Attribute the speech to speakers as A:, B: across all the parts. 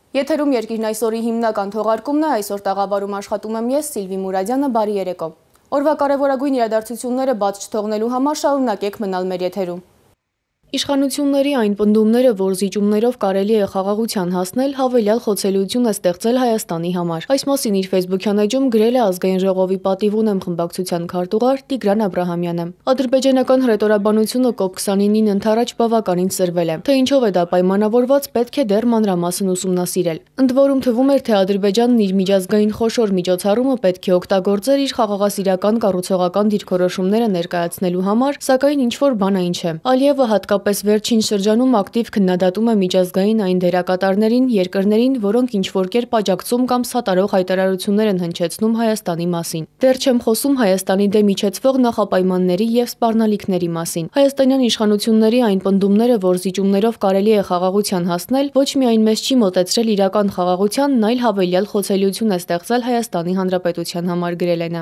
A: Եթերում երկիրն այսօրի հիմնական թողարկումն է, այսօր տաղավարում աշխատում եմ ես, Սիլվի Մուրադյանը, բարի երեկո։ Օրվա կարևորագույն իրադարձությունները բաց չթողնելու համար շարունակեք մնալ մեր եթերում։ Իշխանությունների այն պնդումները, որ զիջումներով կարելի է խաղաղության հասնել, հավելյալ խոցելիություն է ստեղծել Հայաստանի համար։ Այս մասին իր Facebook-յան էջում գրել է Ազգային ժողովի պատիվ ունեմ խմբակցության քարտուղար Տիգրան Աբրահամյանը։ Ադրբեջանական հռետորաբանությունը COP29-ին ընդառաջ բավականին սրվել է։ Թե ինչով է դա պայմանավորված, պետք է դեռ մանրամասն ուսումնասիրել։ Ընդ որում թվում էր, թե Ադրբեջանն իր միջազգային խոշոր միջոցառումը պետք է օգտագործեր իր խաղաղասիրական կառուցողական դիրքորոշումները ներկայացնելու համար, սակայն ինչ-որ բանային չէ։ Ալիևը հատկապես վերջին շրջանում ակտիվ քննադատում է միջազգային այն դերակատարներին, երկրներին, որոնք ինչ-որ կերպ աջակցում կամ սատարող հայտարարություններ են հնչեցնում Հայաստանի մասին։ Դեռ չեմ խոսում Հայաստանի դեմ իջեցվող նախապայմանների եւ սպառնալիքների մասին։ Հայաստանյան իշխանությունների այն պնդումները, որ զիջումներով կարելի է խաղաղության հասնել, ոչ միայն մեզ չի մոտեցրել իրական խաղաղությանն, այլ հավելյալ խոցելիություն է ստեղծել Հայաստանի Հանրապետության համար, գրել է նա։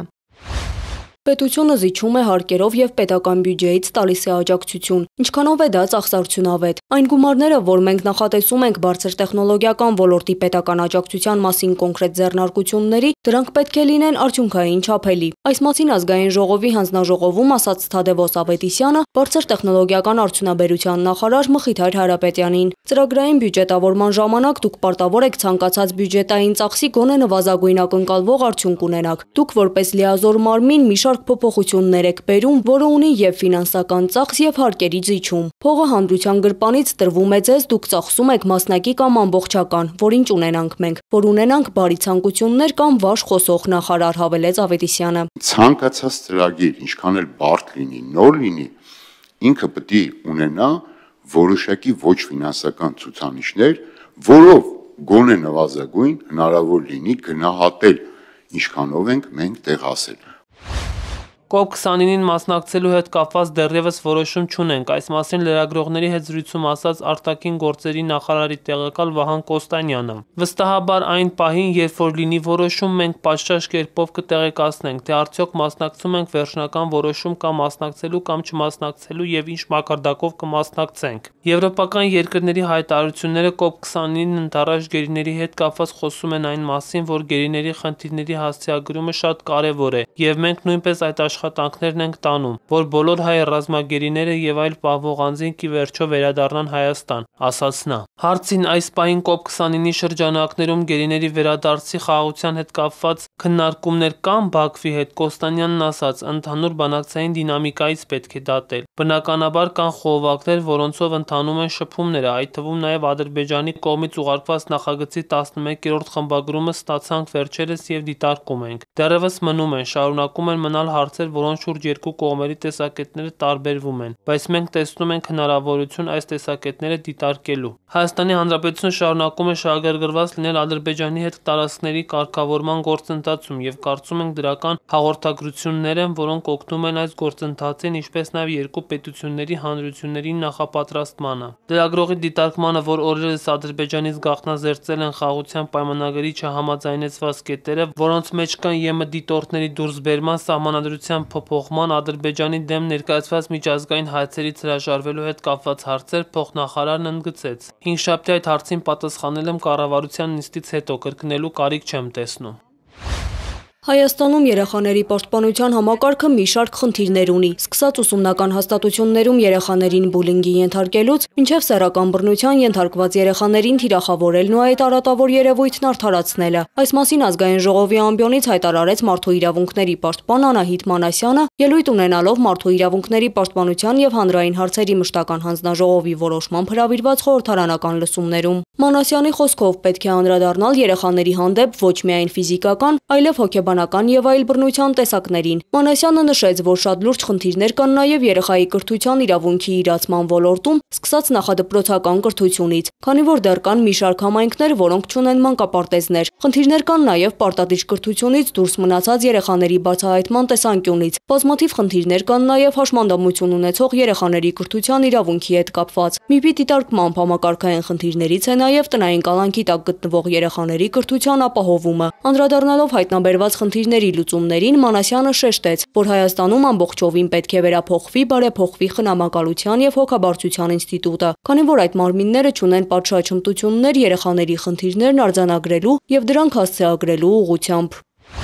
A: Պետությունը զիջում է հարկերով եւ պետական բյուջեից տալիս է աջակցություն։ Ինչքանով է դա ծախսարդյունավետ։ Այն գումարները, որ մենք նախատեսում ենք բարձր տեխնոլոգիական ոլորտի պետական աջակցության մասին կոնկրետ ձեռնարկությունների, դրանք պետք է լինեն արդյունքային չափելի։ Այս մասին Ազգային ժողովի հանձնաժողովում ասաց Թադևոս Ավետիսյանը, բարձր տեխնոլոգիական արդյունաբերության նախարար Մխիթար Հարապետյանին։ Ծրագրային բյուջետավորման ժամանակ դուք պարտավոր եք ցանկացած բյուջետային ծախսի գոնե նվազագույն ակնկալվող արդյունք ունենաք։ Դուք որպես լիազոր մարմին մի շարք փոփոխություններ եք բերում, որը ունի եւ ֆինանսական ծախս եւ հարկերի զիջում։ Փողը հանրության գրպանից տրվում է ձեզ, դուք ծախսում եք մասնակի կամ ամբողջական, որ ինչ ունենանք մենք, որ ունենանք բարի ցանկություններ կամ վաշ խոսող, նախարար հավելեց Ավետիսյանը։
B: Ցանկացած ծրագիր, ինչքան էլ բարդ լինի, նոր լինի, ինքը պետք է ունենա որոշակի ոչ ֆինանսական ցուցանիշներ, որով գոնե նվազագույն հնարավոր լինի գնահատել ինչքանով ենք մենք տեղ հասել։
C: COP29-ին մասնակցելու հետ կապված դեռևս որոշում չունենք, այս մասին լրագրողների հետ զրույցում ասաց արտաքին գործերի նախարարի տեղակալ Վահան Կոստանյանը։ Վստահաբար այն պահին, երբ որ լինի որոշում, մենք պատշաճ կերպով կտեղեկացնենք, թե արդյոք մասնակցում ենք վերջնական որոշում կամ մասնակցելու կամ չմասնակցելու եւ ինչ մակարդակով կմասնակցենք։ Եվրոպական երկրների հայտարարությունները COP29-ին ընդառաջ գերիների հետ կապված խոսում են այն մասին, որ գերիների խնդիրների հասցեագրումը շատ կարևոր է, եւ մենք նույնպես այդ աշխատանքներն ենք տանում, որ բոլոր հայ ռազմագերիները եւ այլ պահվող անձինք ի վերջո վերադառնան Հայաստան, ասաց նա։ Հարցին այս պահին COP29-ի շրջանակներում գերիների վերադարձի խաղաղության հետ կապված քննարկումներ կան Բաքվի հետ, Կոստանյանն ասաց, ընդհանուր բանակցային դինամիկայից պետք է դատել։ Բնականաբար կան խողովակներ, որոնցով ընթանում են շփումները, այդ թվում նաեւ Ադրբեջանի կողմից ուղարկված նախագծի 11-րդ խմբագրումը ստացանք վերջերս եւ դիտարկում ենք։ Դեռևս մնում են, շարունակում են մնալ հարցեր, որոնց շուրջ երկու կողմերի տեսակետները տարբերվում են, բայց մենք տեսնում ենք հնարավորություն այս տեսակետները դիտարկելու։ Հայաստանի Հանրապետությունը շարունակում է շահագրգռված լինել Ադրբեջանի հետ տարածքների կարգավորման գործընթացում եւ կարծում ենք դրական հաղորդագրություններ են, որոնք օգնում են այս գործընթացին, ինչպես նաեւ երկու պետությունների հանրությունների նախապատրաստմանը։ Լրագրողի դիտարկմանը, որ օրերս Ադրբեջանից գաղտնազերծել են խաղաղության պայմանագրի չհամաձայնեցված կետերը, որոնց մեջ կան ԵՄ դիտորդների դուրսբերման, սահմանադրության փոփոխման, Ադրբեջանի դեմ ներկայացված միջազգային հայցերից հրաժարվելու հետ կապված հարցեր, փոխնախարարն ընդգծեց։ Հինգշաբթի այդ հարցին պատասխանել եմ կառավարության նիստից հետո, կրկնելու կարիք չեմ տեսնում։
A: Հայաստանում երեխաների պաշտպանության համակարգը մի շարք խնդիրներ ունի, սկսած ուսումնական հաստատություններում երեխաներին բուլինգի ենթարկելուց, մինչև սեռական բռնության ենթարկված երեխաներին թիրախավորելն ու այդ արատավոր երևույթն արդարացնելը։ Այս մասին Ազգային ժողովի ամբիոնից հայտարարեց Մարդու իրավունքների պաշտպան Անահիտ Մանասյանը, ելույթ ունենալով Մարդու իրավունքների պաշտպանության եւ հանրային հարցերի մշտական հանձնաժողովի որոշմամբ հրավիրված խորհրդարանական լսումներում։ Մանասյանի խոսքով պետք է անդրադառնալ երեխաների հանդեպ ոչ միայն ֆիզիկական, այլև հոգեբանական եւ այլ բռնության տեսակներին։ Մանասյանը նշեց, որ շատ լուրջ խնդիրներ կան նաեւ երեխայի կրթության իրավունքի իրացման ոլորտում, սկսած նախադպրոցական կրթությունից, քանի որ դեռ կան մի շարք համայնքներ, որոնք չունեն մանկապարտեզներ։ Խնդիրներ կան նաեւ պարտադիր կրթությունից դուրս մնացած երեխաների բացահայտման տեսանկյունից։ Բազմաթիվ խնդիրներ կան նաեւ հաշմանդամություն ունեցող երեխաների կրթության իրավունքի հետ կապված։ ՄԻՊ-ի դիտարկմամբ համակարգային խնդիրներից է նաեւ տնային կալանքի տակ գտնվող երեխաների կրթության ապահովումը։ Անդրադառնալով հայտնաբերված
D: խնդիրների լուծումներին Մանասյանը շեշտեց, որ Հայաստանում ամբողջովին պետք է վերափոխվի բարեփոխվի խնամակալության եւ հոգաբարձության ինստիտուտը, քանի որ այդ մարմինները չունեն պատշաճ հմտություններ երեխաների խնդիրներն արձանագրելու եւ դրանք հասցեագրելու ուղղությամբ։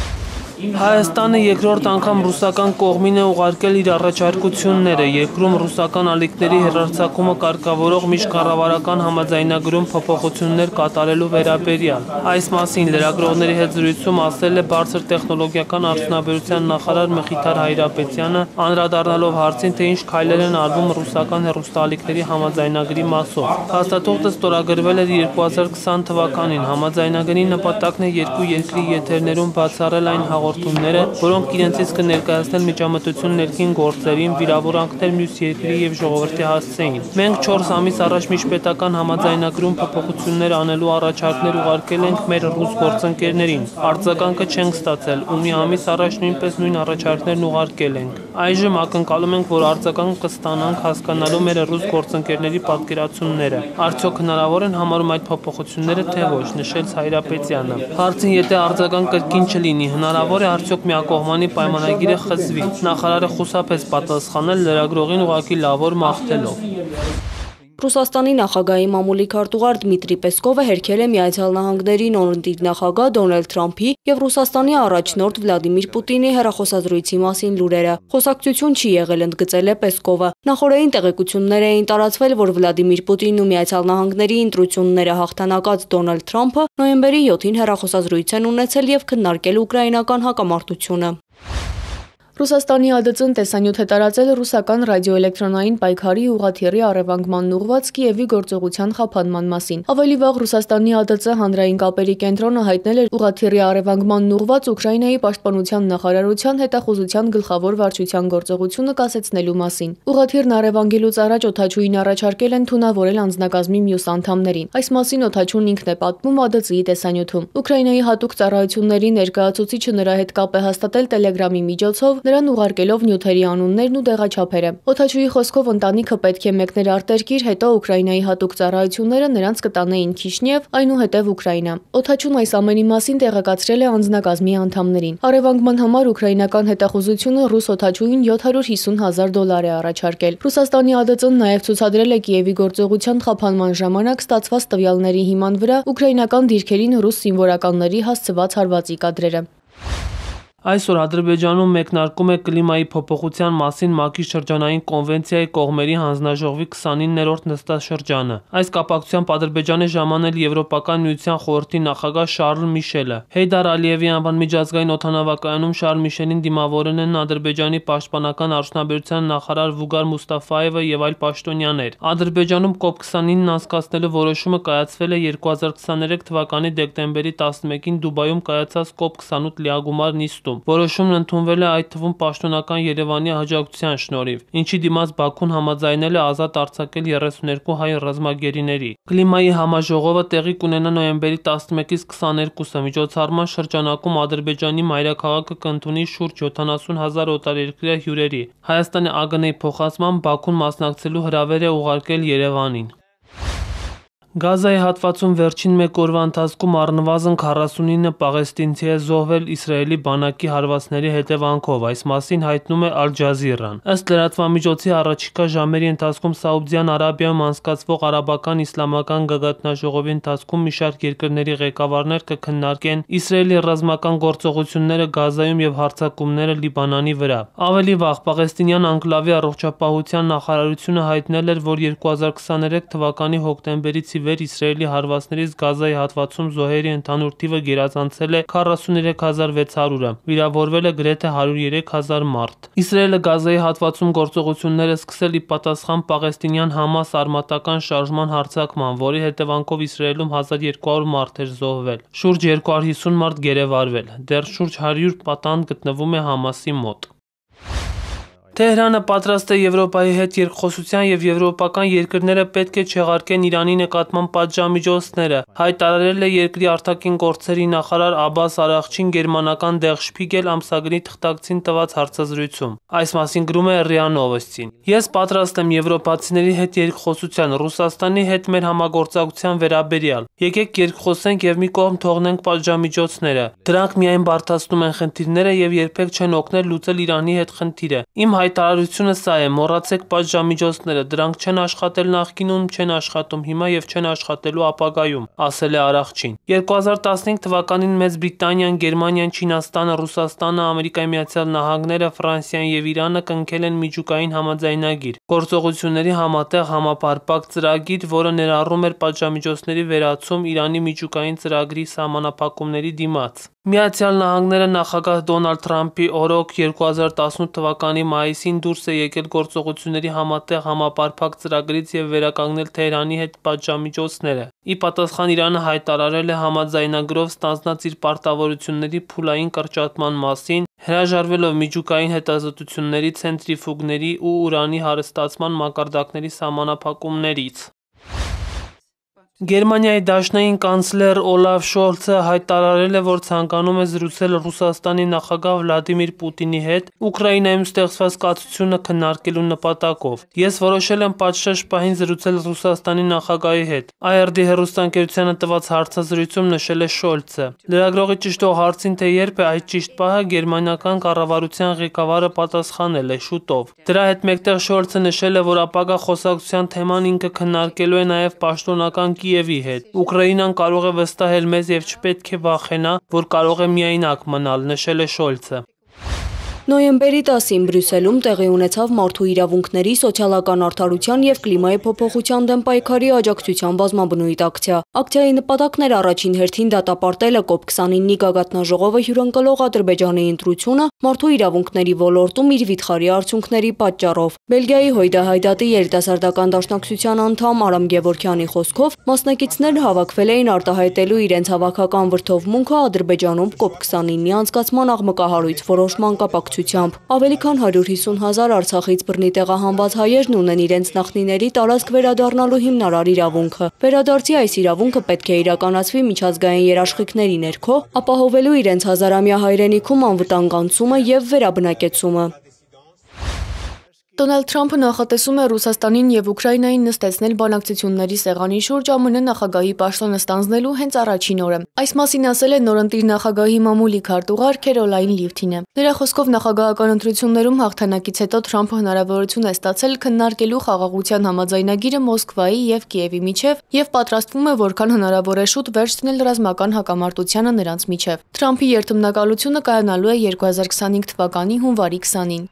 C: Հայաստանը երկրորդ անգամ ռուսական կողմին է ուղարկել իր առաջարկությունները, երկրում ռուսական ալիքների հեռարձակումը կարգավորող միջկառավարական համաձայնագրում փոփոխություններ կատարելու վերաբերյալ։ Այս մասին լրագրողների հետ զրույցում ասել է բարձր տեխնոլոգիական արդյունաբերության նախարար Մխիթար Հայրապետյանը, անդրադառնալով հարցին, թե ինչ քայլեր են արվում ռուսական հեռուստաալիքների համաձայնագրի մասով։ Փաստաթուղթը ստորագրվել էր 2020 թվականին։ Համաձայնագրի նպատակն է երկու երկրի եթերներում բացառել այն հաղորդումները, որոնք իրենցից կներկայացնեն միջամտություն ներքին գործերին, վիրավորանքներ մյուս երկրի եւ ժողովրդի հասցեին։ Մենք 4 ամիս առաջ միջպետական համաձայնագրում փոփոխություններ անելու առաջարկներ ուղարկել ենք մեր ռուս գործընկերներին։ Արձագանքը չենք ստացել ու մի ամիս առաջ նույնպես նույն առաջարկներն ուղարկել ենք։ Այժմ ակնկալում ենք, որ արձագանք կստանանք հասկանալու մեր ռուս գործընկերների պատկերացումները։ Արդյոք հնարավոր են համարում այդ փոփոխությունները, թե ոչ, նշեց Հայրապետյանը։ Հարցին, եթե արձագանք կրկին չլինի, հնարավոր է արդյոք միակողմանի պայմանագիրը խզվի։ Նախարարը խուսափեց պատասխանել, լրագրողին ուղղակի լավոր մաղթելով։
D: Ռուսաստանի նախագահի մամուլի քարտուղար Դմիտրի Պեսկովը հերքել է Միացյալ Նահանգների նորընտիր նախագահ Դոնալդ Թրամփի եւ Ռուսաստանի առաջնորդ Վլադիմիր Պուտինի հեռախոսազրույցի մասին լուրերը։ Խոսակցություն չի եղել, ընդգծել է Պեսկովը։ Նախորդային տեղեկություններ էին տարածվել, որ Վլադիմիր Պուտինն ու Միացյալ Նահանգների ընտրությունները հաղթանակած Դոնալդ Թրամփը նոյեմբերի 7-ին հեռախոսազրույց են ունեցել եւ քննարկել ուկրաինական հակամարտությունը։
A: Ռուսաստանի ԱԴՑ-ն տեսանյութ է տարածել ռուսական ռադիոէլեկտրոնային պայքարի ուղղաթիռի առևանգման ուղղված Կիևի գործողության խափանման մասին։ Ավելի վաղ Ռուսաստանի ԱԴՑ հանրային կապերի կենտրոնը հայտնել էր ուղղաթիռի առևանգման ուղղված Ուկրաինայի պաշտպանության նախարարության հետախուզության գլխավոր վարչության գործողությունը կասեցնելու մասին։ Ուղղաթիռն առևանգելուց առաջ օդաչուին առաջարկել են թունավորել անձնակազմի մյուս անդամներին։ Այս մասին օդաչուն ինքն է պատմում ԱԴՑ-ի տեսանյութում։ Ուկրաինայի հատուկ ծառայությունների ներկայացուցիչը նրա հետ կապ է հաստատել Telegram-ի միջոցով, նրան ուղարկելով նյութերի անուններն ու դեղաչափերը։ Օդաչուի խոսքով ընտանիքը պետք է մեկներ արտերկիր, հետո Ուկրաինայի հատուկ ծառայությունները նրանց կտանեին Քիշնև, այնուհետև Ուկրաինա։ Օդաչուն այս ամենի մասին տեղեկացրել է անձնակազմի անդամներին։ Առևանգման համար ուկրաինական հետախուզությունը ռուս օդաչուին $750,000 է առաջարկել։ Ռուսաստանի ԱԴՑ-ն նաև ցուցադրել է Կիևի գործողության խափանման ժամանակ ստացված տվյալների հիման վրա ուկրաինական դիրքերին ռուս զինվորականների հասցված հարվածի կադրերը։
C: Այսօր Ադրբեջանում մեկնարկում է կլիմայի փոփոխության մասին ՄԱԿ-ի շրջանային կոնվենցիայի կողմերի հանձնաժողովի 29-րդ նստաշրջանը։ Այս կապակցությամբ Ադրբեջանի ժամանել Եվրոպական միության խորհրդի նախագահ Շարլ Միշելը։ Հեյդար Ալիևի անվան միջազգային օդանավակայանում Շարլ Միշելին դիմավորել են Ադրբեջանի պաշտպանական արդյունաբերության նախարար Վուգար Մուստաֆաևը եւ այլ պաշտոնյաներ։ Ադրբեջանում COP29-ն անցկացնելու որոշումը կայացվել է 2023 թվականի դեկտեմբերի 11-ին Դուբայում կայացած COP28 լիագումար նիստում։ Որոշումն ընդունվել է այդ թվում պաշտոնական Երևանի աջակցության շնորհիվ, ինչի դիմաց Բաքուն համաձայնել է ազատ արձակել 32 հայ ռազմագերիների։ Կլիմայի համաժողովը տեղի կունենա նոյեմբերի 11-ից 22-ը։ Միջոցառման շրջանակում Ադրբեջանի մայրաքաղաքը կընդունի շուրջ 70,000 օտարերկրյա հյուրերի։ Հայաստանի ԱԳՆ-ի փոխանցմամբ Բաքուն մասնակցելու հրավեր է ուղարկել Երևանին։ Գազայի հատվածում վերջին մեկ օրվա ընթացքում առնվազն 49 պաղեստինցի է զոհվել Իսրայելի բանակի հարվածների հետևանքով, այս մասին հայտնում է Ալ Ջազիրան։ Ըստ լրատվամիջոցի առաջիկա ժամերի ընթացքում Սաուդյան Արաբիայում անցկացվող արաբական իսլամական գագաթնաժողովի ընթացքում մի շարք երկրների ղեկավարներ կքննարկեն Իսրայելի ռազմական գործողությունները Գազայում եւ հարձակումները Լիբանանի վրա։ Ավելի վաղ պաղեստինյան անկլավի առողջապահության նախարարությունը հայտնել էր, որ 2023 թվականի հոկտեմբերից վեր Իսրայելի հարվածներից Գազայի հատվածում զոհերի ընդհանուր թիվը գերազանցել է 43600-ը, վիրավորվել է գրեթե 103000 մարդ։ Իսրայելը Գազայի հատվածում գործողությունները սկսել ի պատասխան պաղեստինյան Համաս արմատական շարժման հարձակման, որի հետևանքով Իսրայելում 1200 մարդ էր զոհվել, շուրջ 250 մարդ գերեվարվել, դեռ շուրջ 100 պատանդ գտնվում է Համասի մոտ։ Թեհրանը պատրաստ է Եվրոպայի հետ երկխոսության եւ եվրոպական երկրները պետք է չեղարկեն Իրանի նկատմամբ պատժամիջոցները, հայտարարել է երկրի արտաքին գործերի նախարար Աբբաս Արաղչին գերմանական Der Spiegel ամսագրի թղթակցին տված հարցազրույցում։ Այս մասին գրում է RIA Novosti-ն։ Ես պատրաստ եմ եվրոպացիների հետ երկխոսության, Ռուսաստանի հետ մեր համագործակցության վերաբերյալ։ Եկեք երկխոսենք եւ մի կողմ թողնենք պատժամիջոցները։ Դրանք միայն բարդացնում են խնդիրները եւ երբեք չեն օգնել լուծել Իրանի հետ խնդիրը։ Իմ հայտարարությունը սա է, մոռացեք պատժամիջոցները, դրանք չեն աշխատել նախկինում, չեն աշխատում հիմա եւ չեն աշխատելու ապագայում, ասել է Արաղչին։ 2015 թվականին Մեծ Բրիտանիան, Գերմանիան, Չինաստանը, Ռուսաստանը, Ամերիկայի Միացյալ Նահանգները, Ֆրանսիան եւ Իրանը կնքել են միջուկային համաձայնագիր, գործողությունների համատեղ համապարփակ ծրագիր, որը ներառում էր պատժամիջոցների վերացում Իրանի միջուկային ծրագրի սահմանափակումների դիմաց։ Միացյալ Նահանգները նախագահ Դոնալդ Թրամփի օրոք 2018 թվականի մայիսին դուրս է եկել գործողությունների համատեղ համապարփակ ծրագրից եւ վերականգնել Թեհրանի հետ պատժամիջոցները։ Ի պատասխան Իրանը հայտարարել է համաձայնագրով ստանձնած իր պարտավորությունների փուլային կրճատման մասին, հրաժարվելով միջուկային հետազոտությունների, ցենտրիֆուգների ու ուրանի հարստացման մակարդակների սահմանափակումներից։ Գերմանիայի դաշնային կանցլեր Օլաֆ Շոլցը հայտարարել է, որ ցանկանում է զրուցել Ռուսաստանի նախագահ Վլադիմիր Պուտինի հետ Ուկրաինայում ստեղծված կացությունը քննարկելու նպատակով։ Ես որոշել եմ պատշաճ պահին զրուցել Ռուսաստանի նախագահի հետ, ARD հեռուստաընկերությանը տված հարցազրույցում նշել է Շոլցը։ Լրագրողի ճշտող հարցին, թե երբ է այդ ճիշտ պահը, գերմանիական կառավարության ղեկավարը պատասխանել է՝ շուտով։ Դրա հետ մեկտեղ Շոլցը նշել է, որ ապագա խոսակցության թեման ինքը քննարկելու է նաև պաշտոնական Կիևի հետ։ Ուկրաինան կարող է վստահել մեզ եւ չպետք է վախենա, որ կարող է միայնակ մնալ, նշել է Շոլցը։
D: Նոյեմբերի 10-ին Բրյուսելում տեղի ունեցավ մարդու իրավունքների, սոցիալական արդարության եւ կլիմայի փոփոխության դեմ պայքարի աջակցության բազմաբնույթ ակցիա։ Ակցիայի նպատակն էր առաջին հերթին դատապարտելը COP29-ի գագաթնաժողովը հյուրընկալող Ադրբեջանի ընտրությունը մարդու իրավունքների ոլորտում իր վիթխարի արդյունքների պատճառով։ Բելգիայի Հոյդահայդատի երիտասարդական դաշնակցության անդամ Արամ Գևորգյանի խոսքով մասնակիցներն հավաքվել էին արտահայտելու իրենց հավաքական վրդովմունքը Ադրբեջանում COP29-ի անցկացման աղմկահարույց որոշման կապակցությամբ։ Ավելի քան 150,000 Արցախից բռնի տեղահանված հայերն ունեն իրենց նախնիների տարածք վերադառնալու հիմնարար իրավունքը։ Վերադարձի այս իրավունքը պետք է իրականացվի միջազգային երաշխիքների ներքո, ապահովելու իրենց հազարամյա հայրենիքում անվտանգ անցումը եւ վերաբնակեցումը։
A: Դոնալդ Թրամփը նախատեսում է Ռուսաստանին եւ Ուկրաինային նստեցնել բանակցությունների սեղանի շուրջ ԱՄՆ նախագահի պաշտոնը ստանձնելու հենց առաջին օրը։ Այս մասին ասել է նորընտիր նախագահի մամուլի քարտուղար Քերոլայն Լիվթինը։ Նրա խոսքով նախագահական ընտրություններում հաղթանակից հետո Թրամփը հնարավորություն է ստացել քննարկելու խաղաղության համաձայնագիրը Մոսկվայի եւ Կիևի միջև եւ պատրաստվում է որքան հնարավոր է շուտ վերջ դնել ռազմական հակամարտությանը նրանց միջև։ Թրամփի երթմնակալությունը կայանալու է 2025 թվականի հունվարի 20-ին։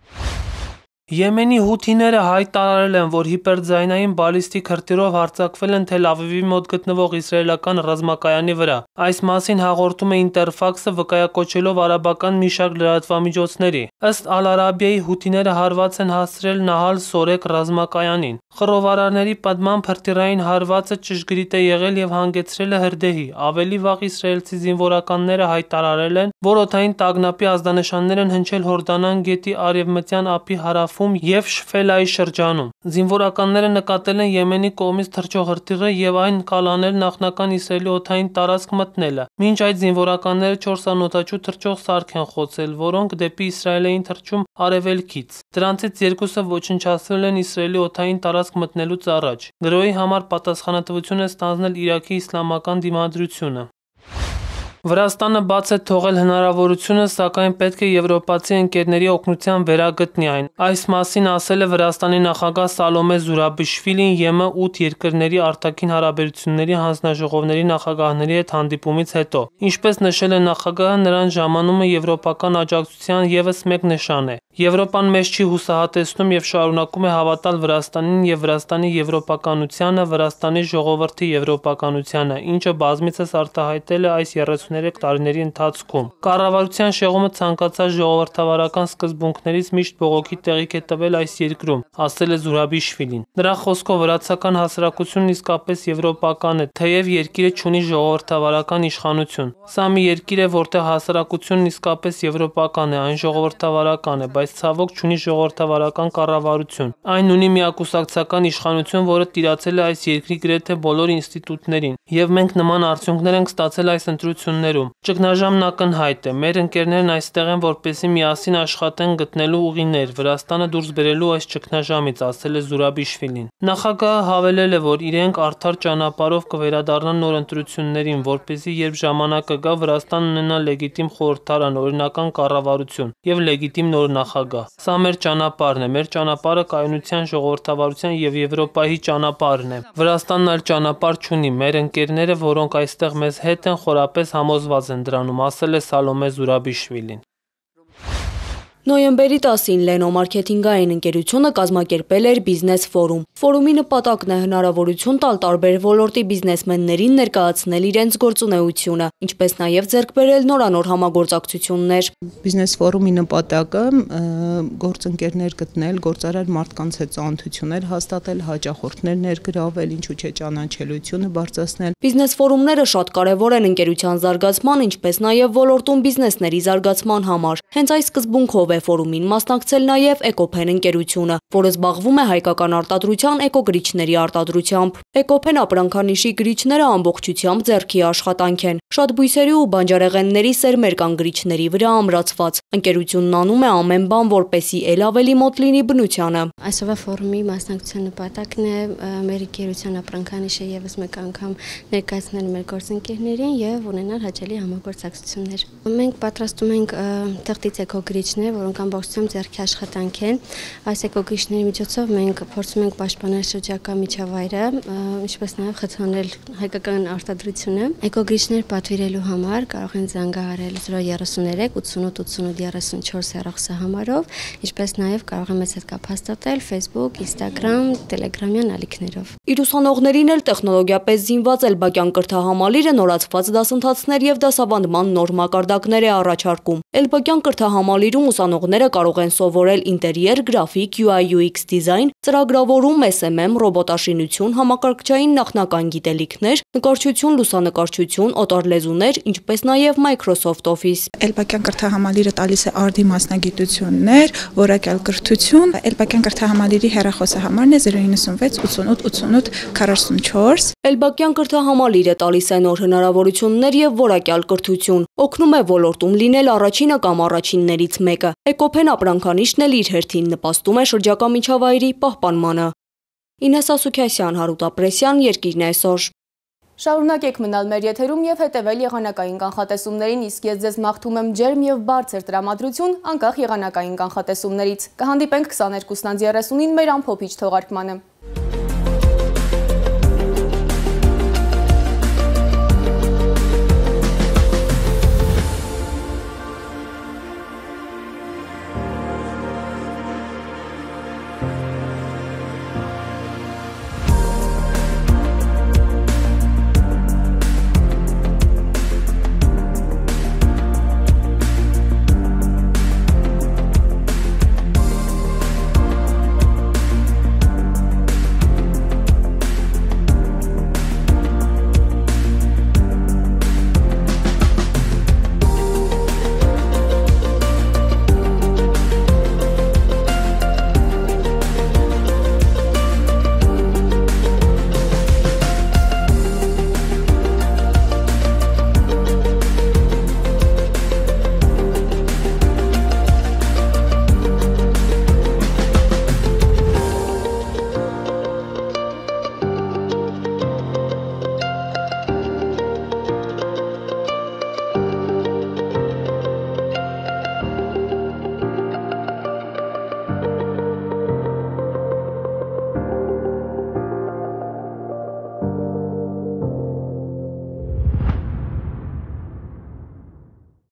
C: Եմենի հութիները հայտարարել են, որ հիպերձայնային բալիստիկ հրթիռով հարձակվել են Թել Ավիվի մոտ գտնվող իսրայելական ռազմակայանի վրա։ Այս մասին հաղորդում է Ինտերֆաքսը, վկայակոչելով արաբական մի շարք լրատվամիջոցների։ Ըստ Ալ-Արաբիայի հութիները հարված են հասցրել Նահալ Սորեկ ռազմակայանին։ Խռովարարների պատմամբ հրթիռային հարվածը ճշգրիտ է եղել եւ հանգեցրել է հրդեհի։ Ավելի վաղ իսրայելցի զինվորականները հայտարարել են, որ օդային տագնապի ազդանշաններ են հնչել Հորդանան գետի արևմտյան ափի հարավում եւ Շֆելայի շրջանում։ Զինվորականները նկատել են Եմենի կողմից թռչող հրթիռը եւ այն կալանել նախնական Իսրայելի օդային տարածք մտնելը։ Մինչ այդ զինվորականները 4 անօդաչու թռչող սարք են խոցել, որոնք դեպի Իսրայել էին թռչում արևելքից։ Դրանցից երկուսը ոչնչացրել են Իսրայելի օդային տարածք մտնելուց առաջ։ Գրոհի համար պատասխանատվություն է ստանձնել Իրաքի իսլամական դիմադրությունը։ Վրաստանը բաց է թողել հնարավորությունը, սակայն պետք է եվրոպացի ընկերների օգնությամբ վերագտնի այն։ Այս մասին ասել է Վրաստանի նախագահ Սալոմե Զուրաբիշվիլին ԵՄ 8 երկրների արտաքին հարաբերությունների հանձնաժողովների նախագահների հետ հանդիպումից հետո։ Ինչպես նշել է նախագահը, նրան ժամանումը եվրոպական աջակցության ևս մեկ նշան է։ Եվրոպան մեզ չի հուսահատեցնում եւ շարունակում է հավատալ Վրաստանին եւ Վրաստանի եվրոպականությանը, Վրաստանի ժողովրդի եվրոպականությանը, ինչը բազմիցս արտահայտել է այս 2-3 տարիների ընթացքում։ Կառավարության շեղումը ցանկացած ժողովրդավարական սկզբունքներից միշտ բողոքի տեղիք է տվել այս երկրում, ասել է Զուրաբիշվիլին։ Նրա խոսքով վրացական հասարակությունն իսկապես եվրոպական է, թեև երկիրը չունի ժողովրդավարական իշխանություն։ Սա մի երկիր է, որտեղ հասարակությունն իսկապես եվրոպական է, այն ժողովրդավարական է, բայց ցավոք չունի ժողովրդավարական կառավարություն։ Այն ունի միակուսակցական իշխանություն, որը տիրացել է այս երկրի գրեթե բոլոր ինստիտուտներին, եւ մենք նման արդյունքներ ենք ստացել այս ընտրություններում։ Ճգնաժամն ակնհայտ է։ Մեր ընկերներն այստեղ են, որպեսզի միասին աշխատեն գտնելու ուղիներ, Վրաստանը դուրս բերելու այս ճգնաժամից, ասել է Զուրաբիշվիլին։ Նախագահը հավելել է, որ իրենք արդար ճանապարհով կվերադառնան նոր ընտրություններին, որպեսզի երբ ժամանակը գա, Վրաստանն ունենա լեգիտիմ խորհրդարան, օրինական կառավարություն եւ լեգիտիմ նոր նախագահ։ Սա մեր ճանապարհն է, մեր ճանապարհը կայունության, ժողովրդավարության եւ Եվրոպայի ճանապարհն է։ Վրաստանն այլ ճանապարհ չունի։ Մեր ընկերները, որոնք այստեղ մեզ հետ են, խորապես համոզված են դրանում, ասել է Սալոմե Զուրաբիշվիլին։
D: Նոյեմբերի 10-ին Leno մարքեթինգային ընկերությունը կազմակերպել էր բիզնես ֆորում։ Ֆորումի նպատակն է հնարավորություն տալ տարբեր ոլորտի բիզնեսմեններին ներկայացնել իրենց գործունեությունը, ինչպես նաև ձեռք բերել նորանոր համագործակցություններ։
E: Բիզնես ֆորումի նպատակը գործընկերներ գտնել, գործարար մարդկանց հետ ծանոթություններ հաստատել, հաճախորդներ ներգրավել, ինչու՞ չէ ճանաչելիությունը բարձրացնել։
D: Բիզնես ֆորումները շատ կարևոր են ընկերության զարգացման, ինչպես նաև ոլորտում բիզնեսների զարգացման համար։ Հենց այս սկզբունքով ֆորումին մասնակցել նաև Էկոփեն ընկերությունը, որը զբաղվում է հայկական արտադրության էկոգրիչների արտադրությամբ։ Էկոփեն ապրանքանիշի գրիչները ամբողջությամբ ձեռքի աշխատանք են, շատ բույսերի ու բանջարեղենների սերմեր կան գրիչների վրա ամրացված։ Ընկերությունն անում է ամեն բան, որպեսզի ել ավելի մոտ լինի բնությանը։
F: Այսօրվա ֆորումի մասնակցության նպատակն է մեր ընկերության ապրանքանիշը եւս մեկ անգամ ներկայացնել մեր գործընկերներին եւ ունենալ հաճելի համագործակցություններ։ Մենք պատրաստում ենք թղթից էկոգրիչներ, որոնք ամբողջությամբ ձեռքի աշխատանք են։ Այս էկոգրիչների միջոցով մենք փորձում ենք պաշտպանել շրջակա միջավայրը, ինչպես նաև խթանել հայկական արտադրությունը։ Էկոգրիչներ պատվիրելու համար կարող են զանգահարել 033 88 88 34 հեռախոսահամարով, ինչպես նաև կարող են մեզ հետ կապ հաստատել Facebook, Instagram, Telegram-յան ալիքներով։
D: Իր ուսանողներին էլ տեխնոլոգիապես զինված Էլբակյան կրթահամալիրը նորացված դասընթացներ եւ դասավանդման նոր մակարդակներ է առաջարկում։ Էլբակյան կրթահամալիրում ուսանողները կարող են սովորել ինտերիեր, գրաֆիկ, UI/UX դիզայն, ծրագրավորում, SMM, ռոբոտաշինություն, համակարգչային նախնական գիտելիքներ, նկարչություն, լուսանկարչություն, օտարլեզուներ, ինչպես նաև Microsoft Office։
E: Էլբակյան կրթահամալիրը տալիս է արդի մասնագիտություններ, որակյալ կրթություն։ Էլբակյան կրթահամալիրի հեռախոսահամարն է 096 88 88 44։
D: Էլբակյան կրթահամալիրը տալիս է նոր հնարավորություններ եւ որակյալ կրթություն, օգնում է ոլորտում լինել առաջինը կամ առաջիններից մեկը։ Էկոփեն ապրանքանիշն էլ իր հերթին նպաստում է շրջակա միջավայրի պահպանմանը։ Ինես Ասուքյասյան, Հարութ Ապրեսյան, Երկիրն այսօր։
A: Շարունակեք մնալ մեր եթերում եւ հետեւել եղանակային կանխատեսումներին, իսկ ես ձեզ մաղթում եմ ջերմ եւ բարձր տրամադրություն անկախ եղանակային կանխատեսումներից։ Կհանդիպենք 22:30-ին մեր ամփոփիչ թողարկմանը։